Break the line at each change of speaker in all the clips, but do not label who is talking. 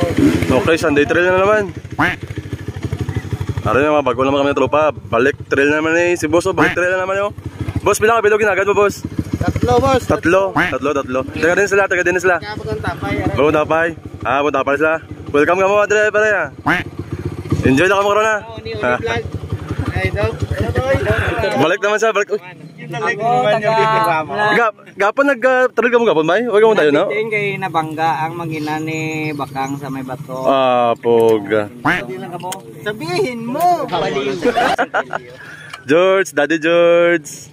Okay, Sunday trail na naman. Aray na mga bago naman kami na tropa. Balik trail na naman si boss. Balik trail na naman yun. Boss, bilang kapito ginagad mo, boss?
Tatlo, boss.
Tatlo. Taga din sila.
Bagong tapay.
Bagong tapay. Bagong tapay sila. Welcome ka mo, Adre, pare ha. Enjoy na ka mo karoon ha. Balik naman siya. Balik. Gapon nag-trail ka mo gapon ba? Huwag mo tayo na.
Nabitin kay nabangga ang mangina ni Bakang sa may bato.
Poga.
Sabihin mo!
George, Daddy George.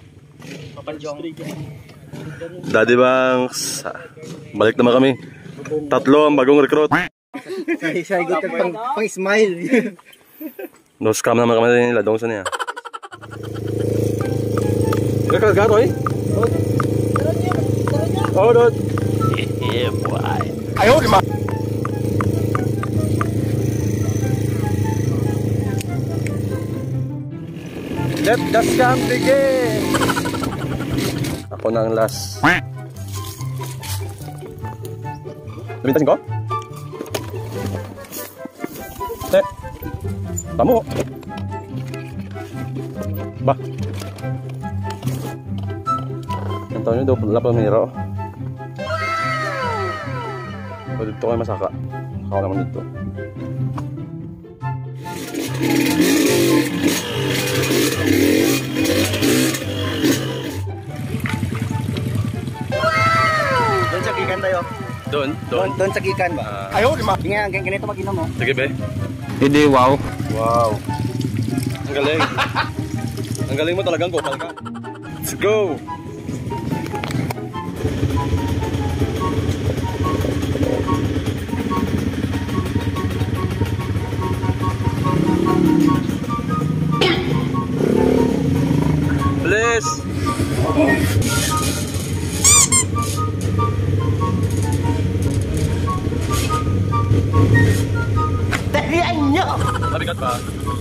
Daddy Banks. Balik naman kami. Tatlo ang bagong recruit.
Sahigot ka pang-smile.
No scam naman kami nila. Dong sa niya. Garo eh. Oh, Dod. Yeah, boy. Ayaw, lima. Let the scam begin. Ako na ang last. Lumintasin ko? Tamo. Ba. Ang taon nyo daw pala pamira. O dito kayo masaka. Ako naman dito.
Doon sa kikan tayo. Doon sa kikan ba?
Ayaw, lima. Ganito mag-inom mo.
Sige be.
Hindi, wow.
Wow. Ang galing. Ang galing mo talagang kopal ka. Let's go. Please.
Dalian nyo!
Mabigat pa.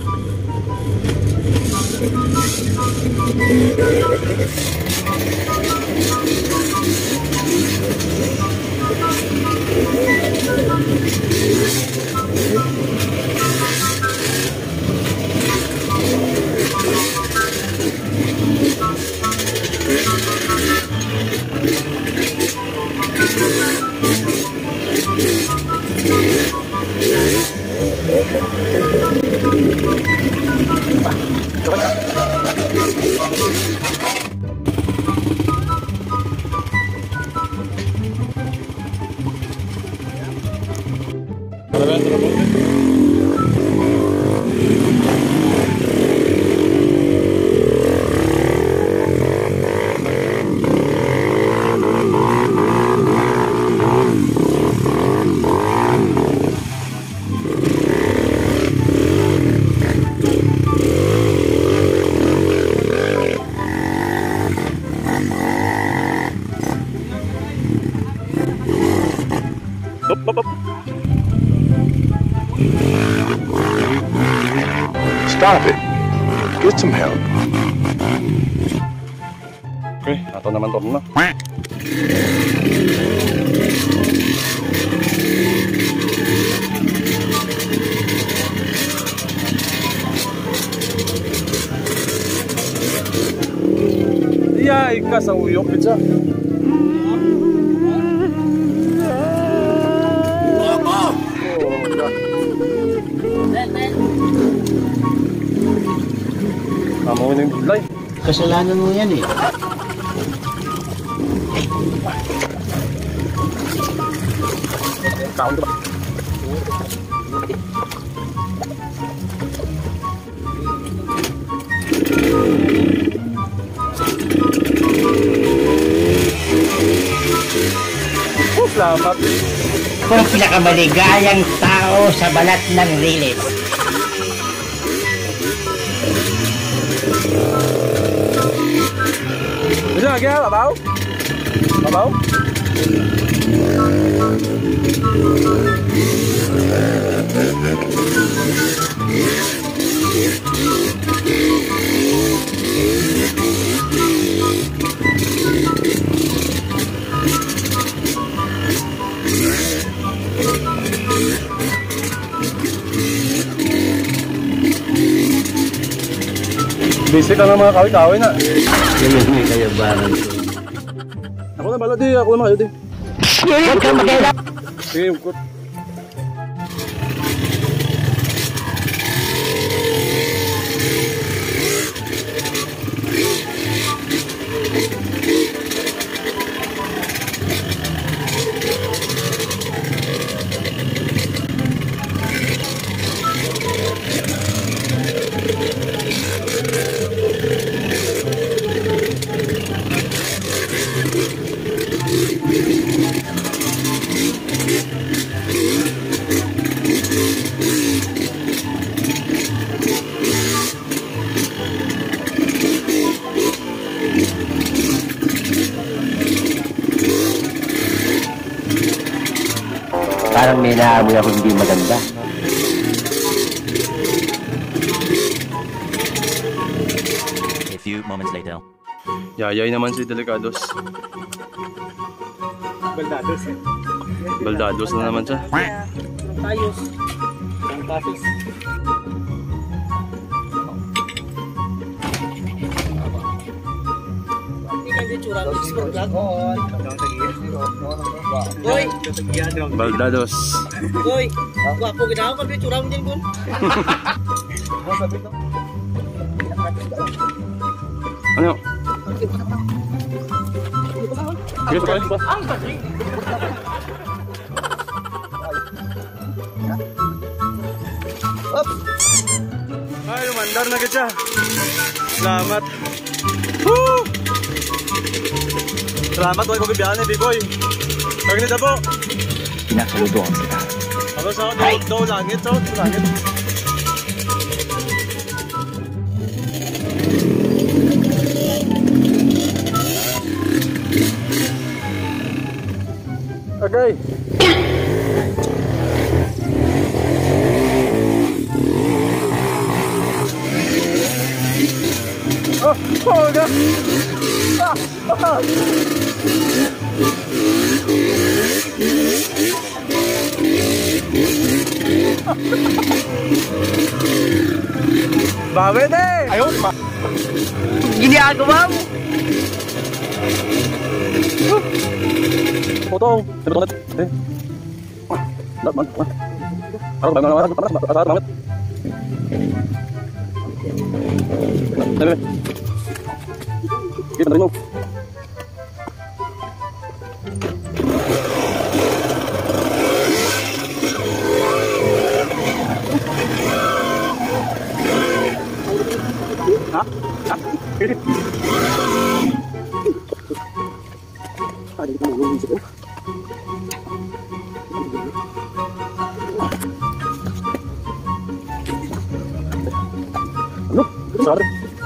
Stop it. Get some help.
Okay, ato naman to na. Iya, ika sa uyok pizza. Kamu ini bulay.
Kasalanan mo yan eh.
Kaon ba? Salamat.
Kung pinakamaligayang tao sa balat ng rilis.
Bisa lagi ya, Babaw? Babaw? Basic ka ng mga kawi-kawi na.
Yan may kayabaran ko.
Ako na bala di, ako na makayo di.
Huwag kang mag-ailap!
Sige, ukot.
Parang may naamoy ako hindi maganda.
A few moments later.
Yayay naman si Delicados.
Baldados eh.
Baldados na naman siya.
Tayos. Ang tasis. Hindi curang export vlog. Goy,
Baldados.
goy. Gwapo ginawa ko pero curang din kun.
Ano? Sige, sakali pa. Ay, lumandar na kita. Salamat. Woo! Salamat, boy. Pagbibihan ni B-Boy. Pagkita po.
Pinasaludoan kita.
Ako sa daw langit, sa langit. Okay. Oh, God. Bawi deh. Ayo, Pak.
Ginagawa mo.
Potong. Potong. Dak, man. Taruh panas banget. Dale. Kita terima. Hah? Hah? Ada kita mau ngomong. Look, sorry.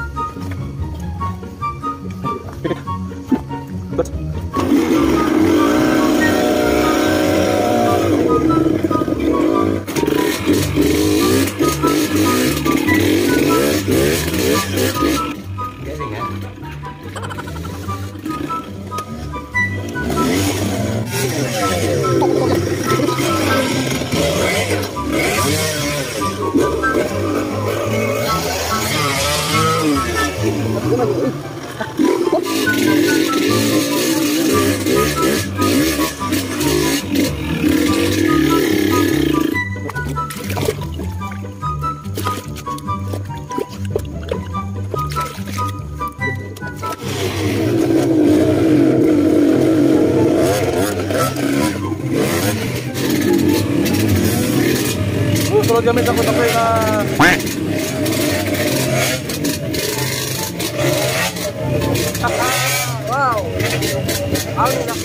Tulad kami takot-takot na... Wow! Ang na...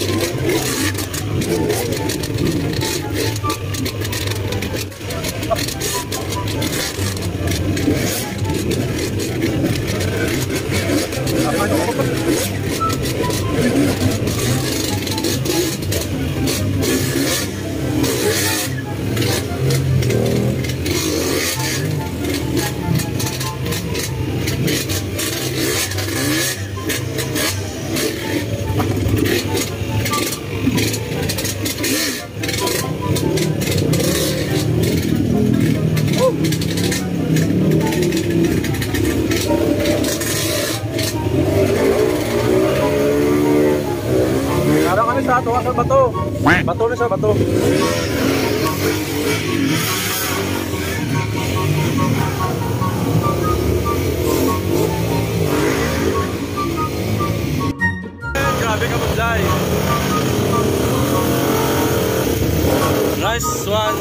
Bato na siya, bato. Grabe ka Bunday. Nice one.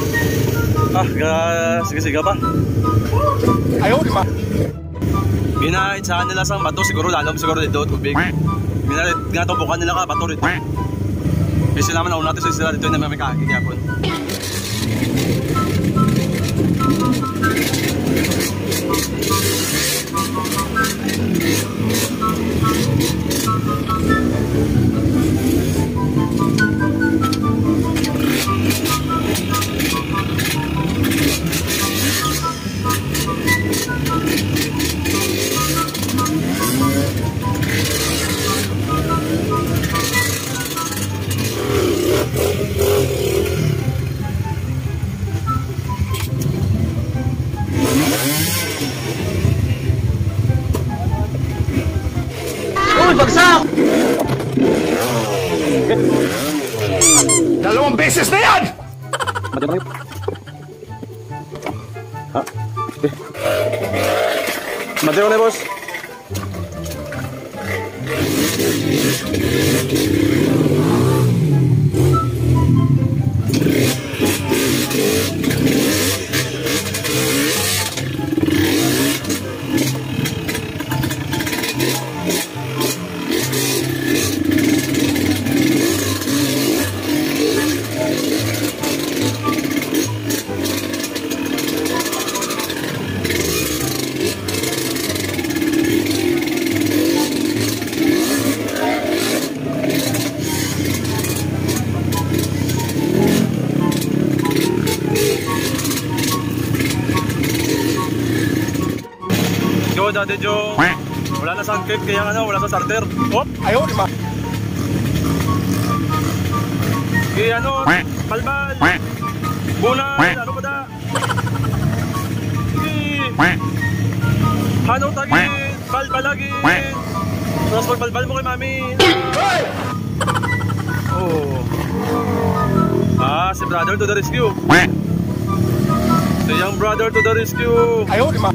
Sige pa.
Ayaw, di ba?
Ginahitsaan nila sa bato, siguro lalong siguro dito, tubig. Ginatubukan nila ka, bato rito. Kasi naman nauna natin sa sila dito na may kaagig yapon.
Bagsak! 2 beses na yan!
Madami. Ha? Madami na boss. Go, Daddy Joe. Wala na sa cake, kaya wala sa starter. Hop!
Ayaw, di ba?
Kaya kalbal. Bunal, ano pa da? Sige. Hano tagin, balbal lagi. Tapos magbalbal mo kay mami. Oh. Si brother to the rescue. The young brother to the rescue.
Ayaw, di ba?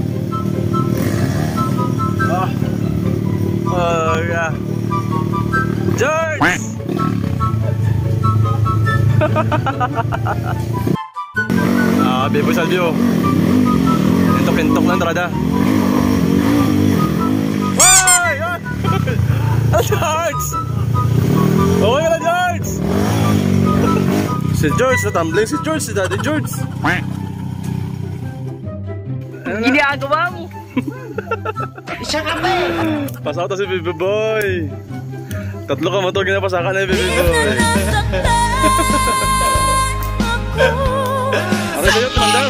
Yeah. George! Bebo Salvio. Kentok-kentok lang trada. Hoy! George! Okay na George! Si George natumbling. Si George, si Daddy George.
Ginagawa mo.
Isa ka ba eh?
Pasaka si Baby Boy. 3 ka motor ginapasakan na Baby Boy. Ano sa'yo? Tumanda?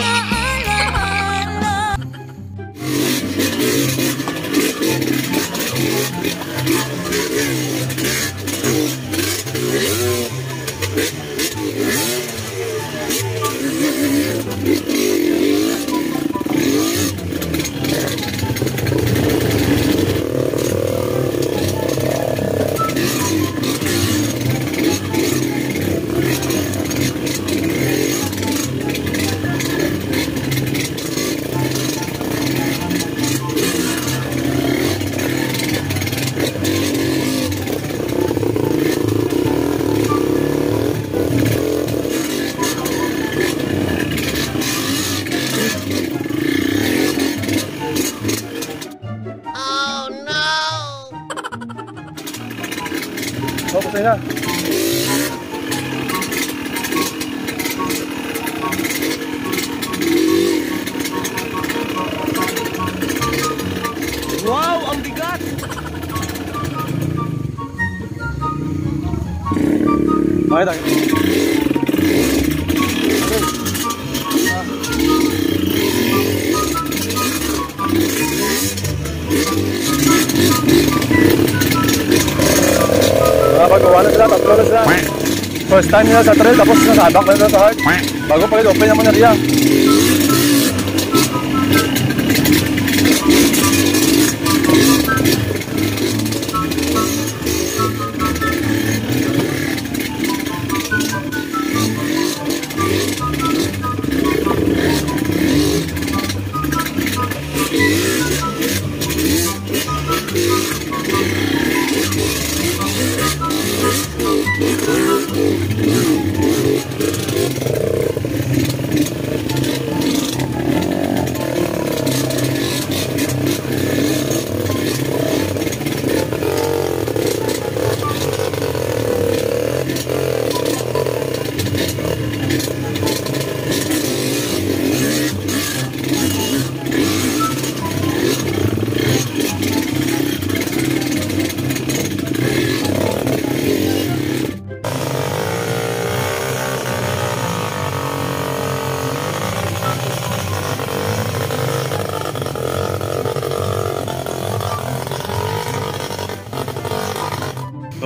Patay na.
Wow, ang bigat!
Okay, tayo. Pagawa na sila, tatlo na sila. First time nila sa trail, tapos nasabak na sila sa heart. Bago pa rin, open naman na riya.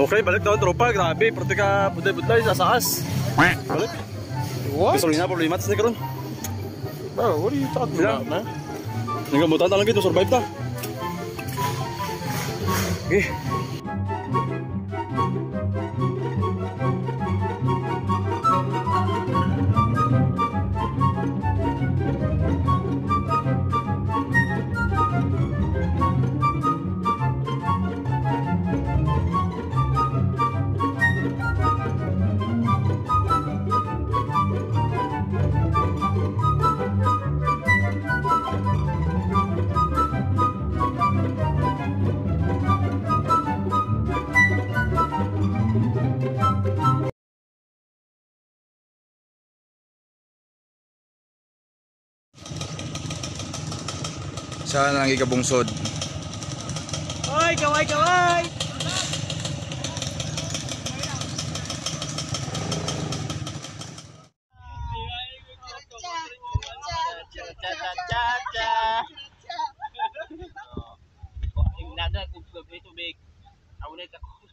Okay, balik daw tropa. Grabe, pati ka budlay-budlay sa saas. Balik.
What?
Gasolina problema ni karon.
Bro, what are you talking about, man?
Nagamutan ta lang gito survive ta. Okay.
Saan ang ikabungsod?
Oy, kaway, kaway! Yung nada, tubig. Ako na ito.